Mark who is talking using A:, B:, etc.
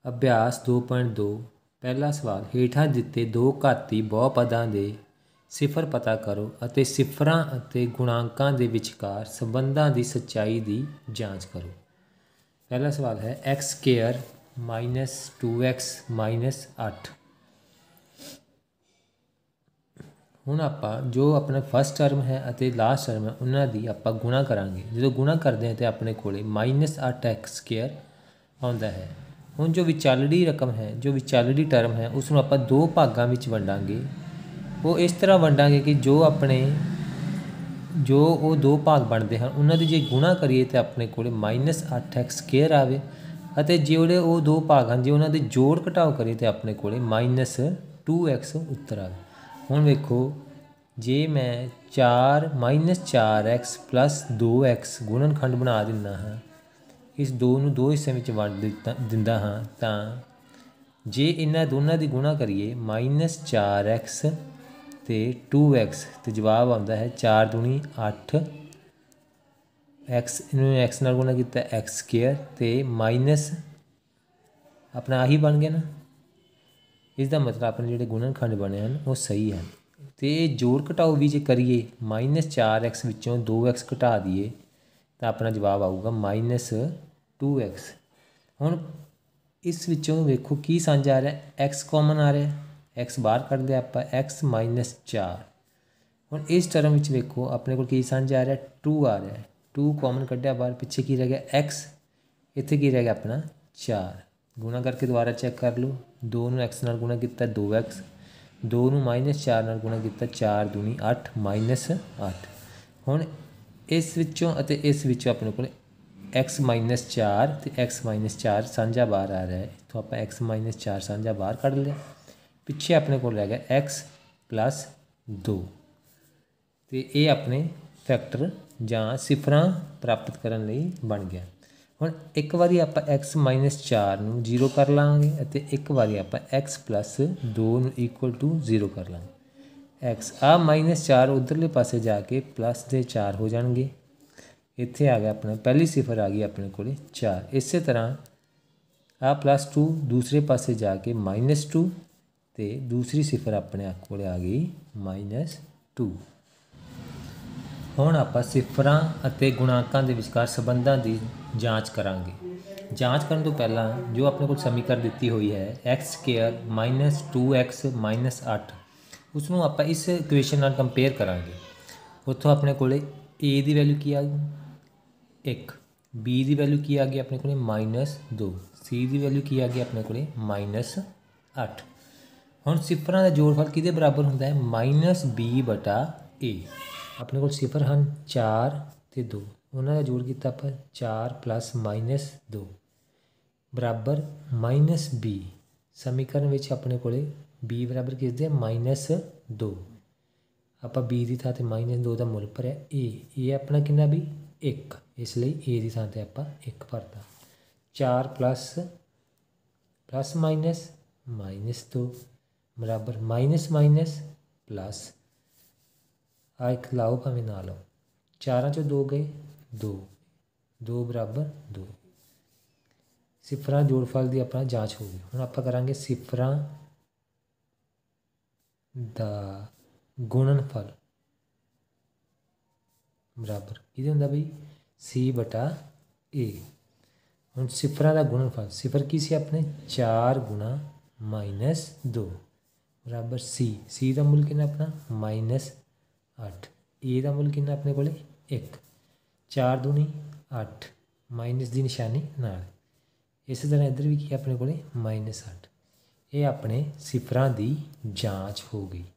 A: ਅਭਿਆਸ 2.2 ਪਹਿਲਾ ਸਵਾਲ ਹੇਠਾਂ ਦਿੱਤੇ ਦੋ ਘਾਤੀ ਬਹੁਪਦਾਂ ਦੇ ਸਿਫਰ ਪਤਾ ਕਰੋ ਅਤੇ ਸਿਫਰਾਂ ਅਤੇ ਗੁਣਾਂਕਾਂ ਦੇ ਵਿਚਕਾਰ ਸੰਬੰਧਾਂ ਦੀ ਸੱਚਾਈ ਦੀ ਜਾਂਚ ਕਰੋ। ਪਹਿਲਾ ਸਵਾਲ ਹੈ x square minus 2x minus 8। ਹੁਣ ਆਪਾਂ ਜੋ ਆਪਣਾ ਫਸਟ ਟਰਮ ਹੈ ਅਤੇ ਲਾਸਟ ਟਰਮ ਹੈ ਉਹਨਾਂ ਦੀ ਆਪਾਂ ਗੁਣਾ ਕਰਾਂਗੇ। ਜਦੋਂ ਗੁਣਾ ਕਰਦੇ ਹਾਂ ਤਾਂ ਆਪਣੇ ਕੋਲੇ ਮਾਈਨਸ 8x ਸਕੁਏਅਰ ਆਉਂਦਾ ਹੈ। ਹੁਣ ਜੋ ਵਿਚਾਲੜੀ ਰਕਮ ਹੈ, ਜੋ ਵਿਚਾਲੜੀ ਟਰਮ ਹੈ, ਉਸ ਨੂੰ ਆਪਾਂ ਦੋ ਭਾਗਾਂ ਵਿੱਚ ਵੰਡਾਂਗੇ। ਉਹ ਇਸ ਤਰ੍ਹਾਂ ਵੰਡਾਂਗੇ ਕਿ ਜੋ ਉਹ ਦੋ ਭਾਗ ਬਣਦੇ ਹਨ ਉਹਨਾਂ ਦੀ ਜੇ ਗੁਣਾ ਕਰੀਏ ਤਾਂ ਆਪਣੇ ਕੋਲ ਮਾਈਨਸ 8x ਸਕੁਏਅਰ ਆਵੇ ਅਤੇ ਜਿਹੜੇ ਉਹ ਦੋ ਭਾਗ ਹਨ ਜੇ ਉਹਨਾਂ ਦੇ ਜੋੜ ਘਟਾਓ ਕਰੀਏ ਤਾਂ ਆਪਣੇ ਕੋਲ ਮਾਈਨਸ 2x ਉੱਤਰ ਆਵੇ। ਹੁਣ ਵੇਖੋ, ਜੇ ਮੈਂ ਮਾਈਨਸ 4x ਪਲੱਸ 2x ਗੁਣਨਖੰਡ ਬਣਾ ਦਿੰਦਾ ਹਾਂ, ਇਸ ਦੋ ਨੂੰ ਦੋ ਹਿੱਸਿਆਂ ਵਿੱਚ ਵੰਡ ਦਿੰਦਾ ਹਾਂ, ਤਾਂ ਜੇ ਇਹਨਾਂ ਦੋਨਾਂ ਦੀ ਗੁਣਾ ਕਰੀਏ ਮਾਈਨਸ 4x ਅਤੇ 2x ਅਤੇ ਜਵਾਬ ਆਉਂਦਾ ਹੈ 4 ਦੂਣੀ 8 x, ਇਹਨੂੰ x ਨਾਲ ਗੁਣਾ ਕੀਤਾ x ਸਕੁਏਅਰ ਅਤੇ ਮਾਈਨਸ ਆਪਣਾ ਆਹੀ ਬਣ ਗਿਆ ਨਾ। ਇਸ ਦਾ ਮਤਲਬ ਆਪਣੇ ਜਿਹੜੇ ਗੁਣਨਖੰਡ ਬਣੇ ਹਨ ਉਹ ਸਹੀ ਹਨ। ਅਤੇ ਜੋੜ ਘਟਾਓ ਵੀ ਜੇ ਕਰੀਏ ਮਾਈਨਸ 4x ਵਿੱਚੋਂ 2x ਘਟਾ ਦਈਏ ਤਾਂ ਆਪਣਾ ਜਵਾਬ ਆਊਗਾ ਮਾਈਨਸ 2x। ਹੁਣ ਇਸ ਵਿੱਚੋਂ ਵੇਖੋ ਕੀ ਸਾਂਝਾ ਆ ਰਿਹਾ, x ਕਾਮਨ ਆ ਰਿਹਾ, x ਬਾਹਰ ਕੱਢ ਲਿਆ ਆਪਾਂ, x ਮਾਈਨਸ 4। ਹੁਣ ਇਸ ਟਰਮ ਵਿੱਚ ਵੇਖੋ ਆਪਣੇ ਕੋਲ ਕੀ ਸਾਂਝਾ ਆ ਰਿਹਾ, 2 ਆ ਰਿਹਾ, 2 ਕਾਮਨ ਕੱਢਿਆ ਬਾਹਰ, ਪਿੱਛੇ ਕੀ ਰਹਿ ਗਿਆ x, ਇੱਥੇ ਕੀ ਰਹਿ ਗਿਆ ਆਪਣਾ 4। ਗੁਣਾ ਕਰਕੇ ਦੁਬਾਰਾ ਚੈੱਕ ਕਰ ਲਓ, 2 ਨੂੰ x ਨਾਲ ਗੁਣਾ ਕੀਤਾ 2x, 2 ਨੂੰ ਮਾਈਨਸ 4 ਨਾਲ ਗੁਣਾ ਕੀਤਾ 4 ਦੂਣੀ 8 ਮਾਈਨਸ 8। ਹੁਣ ਇਸ ਵਿੱਚੋਂ ਅਤੇ ਇਸ ਵਿੱਚੋਂ ਆਪਣੇ ਕੋਲ x ਮਾਈਨਸ 4 ਅਤੇ x ਮਾਈਨਸ 4 ਸਾਂਝਾ ਬਾਹਰ ਆ ਰਿਹਾ ਹੈ। ਇੱਥੋਂ ਆਪਾਂ x ਮਾਈਨਸ 4 ਸਾਂਝਾ ਬਾਹਰ ਕੱਢ ਲਿਆ, ਪਿੱਛੇ ਆਪਣੇ ਕੋਲ ਰਹਿ ਗਿਆ x ਪਲੱਸ 2। ਅਤੇ ਇਹ ਆਪਣੇ ਫੈਕਟਰ ਜਾਂ ਸਿਫਰਾਂ ਪ੍ਰਾਪਤ ਕਰਨ ਲਈ ਬਣ ਗਿਆ। ਹੁਣ ਇੱਕ ਵਾਰੀ ਆਪਾਂ x ਮਾਈਨਸ 4 ਨੂੰ 0 ਕਰ ਲਾਂਗੇ ਅਤੇ ਇੱਕ ਵਾਰੀ ਆਪਾਂ x ਪਲੱਸ 2 ਨੂੰ ਇਕੁਅਲ ਟੂ 0 ਕਰ ਲਾਂਗੇ। x ਆ ਮਾਈਨਸ 4 ਉੱਧਰਲੇ ਪਾਸੇ ਜਾ ਕੇ ਪਲੱਸ ਦੇ 4 ਹੋ ਜਾਣਗੇ। ਇੱਥੇ ਆ ਗਿਆ ਆਪਣਾ ਪਹਿਲੀ ਸਿਫਰ ਆ ਗਈ ਆਪਣੇ ਕੋਲ 4। ਇਸੇ ਤਰ੍ਹਾਂ ਆ ਪਲੱਸ 2 ਦੂਸਰੇ ਪਾਸੇ ਜਾ ਕੇ ਮਾਈਨਸ 2 ਅਤੇ ਦੂਸਰੀ ਸਿਫਰ ਆਪਣੇ ਕੋਲ ਆ ਗਈ ਮਾਈਨਸ 2। ਹੁਣ ਆਪਾਂ ਸਿਫਰਾਂ ਅਤੇ ਗੁਣਾਂਕਾਂ ਦੇ ਵਿਚਕਾਰ ਸੰਬੰਧਾਂ ਦੀ ਜਾਂਚ ਕਰਾਂਗੇ। ਜਾਂਚ ਕਰਨ ਤੋਂ ਪਹਿਲਾਂ ਜੋ ਆਪਣੇ ਕੋਲ ਸਮੀਕਰਨ ਦਿੱਤੀ ਹੋਈ ਹੈ x square minus 2x minus 8, ਉਸ ਨੂੰ ਆਪਾਂ ਇਸ ਇਕੁਏਸ਼ਨ ਨਾਲ ਕੰਪੇਅਰ ਕਰਾਂਗੇ। ਉੱਥੋਂ ਆਪਣੇ ਕੋਲ a ਦੀ ਵੈਲਿਊ ਕੀ ਆ ਗਈ 1, b ਦੀ ਵੈਲਿਊ ਕੀ ਆ ਗਈ ਆਪਣੇ ਕੋਲ ਮਾਈਨਸ 2, c ਦੀ ਵੈਲਿਊ ਕੀ ਆ ਗਈ ਆਪਣੇ ਕੋਲ ਮਾਈਨਸ 8। ਹੁਣ ਸਿਫਰਾਂ ਦਾ ਜੋੜਫਲ ਕਿਹਦੇ ਬਰਾਬਰ ਹੁੰਦਾ ਹੈ, ਮਾਈਨਸ b ਬਟਾ a। ਆਪਣੇ ਕੋਲ ਸਿਫਰ ਹਨ 4 ਅਤੇ 2, ਉਹਨਾਂ ਦਾ ਜੋੜ ਕੀਤਾ ਆਪਾਂ 4 ਪਲੱਸ ਮਾਈਨਸ 2 ਬਰਾਬਰ ਮਾਈਨਸ b। ਸਮੀਕਰਨ ਵਿੱਚ ਆਪਣੇ ਕੋਲ b ਬਰਾਬਰ ਕਿਸ ਦੇ ਮਾਈਨਸ 2। ਆਪਾਂ b ਦੀ ਥਾਂ 'ਤੇ ਮਾਈਨਸ 2 ਦਾ ਮੁੱਲ ਭਰਿਆ a ਆਪਣਾ ਕਿੰਨਾ ਵੀ 1, ਇਸ ਲਈ a ਦੀ ਥਾਂ 'ਤੇ ਆਪਾਂ 1 ਭਰਤਾ। 4 ਪਲੱਸ ਮਾਈਨਸ ਮਾਈਨਸ 2 ਬਰਾਬਰ ਮਾਈਨਸ ਮਾਈਨਸ ਪਲੱਸ, ਆ ਇੱਕ ਲਾਓ ਭਾਵੇਂ ਨਾ ਲਾਓ, 4 'ਚੋਂ 2 ਗਏ 2, 2 ਬਰਾਬਰ 2। ਸਿਫਰਾਂ ਜੋੜਫਲ ਦੀ ਆਪਣਾ ਜਾਂਚ ਹੋ ਗਈ। ਹੁਣ ਆਪਾਂ ਕਰਾਂਗੇ ਸਿਫਰਾਂ ਦਾ ਗੁਣਨਫਲ ਬਰਾਬਰ ਕਿਹਦੇ ਹੁੰਦਾ ਬਈ c ਬਟਾ a। ਹੁਣ ਸਿਫਰਾਂ ਦਾ ਗੁਣਨਫਲ, ਸਿਫਰ ਕੀ ਸੀ ਆਪਣੇ 4 ਗੁਣਾ ਮਾਈਨਸ 2 ਬਰਾਬਰ c ਦਾ ਮੁੱਲ ਕਿੰਨਾ ਆਪਣਾ ਮਾਈਨਸ 8, a ਦਾ ਮੁੱਲ ਕਿੰਨਾ ਆਪਣੇ ਕੋਲ 1, 4 ਦੂਣੀ 8 ਮਾਈਨਸ ਦੀ ਨਿਸ਼ਾਨੀ ਨਾਲ। ਇਸੇ ਤਰ੍ਹਾਂ ਇੱਧਰ ਵੀ ਕੀ ਆਪਣੇ ਕੋਲ ਮਾਈਨਸ 8। ਇਹ ਆਪਣੇ ਸਿਫਰਾਂ ਦੀ ਜਾਂਚ ਹੋ ਗਈ।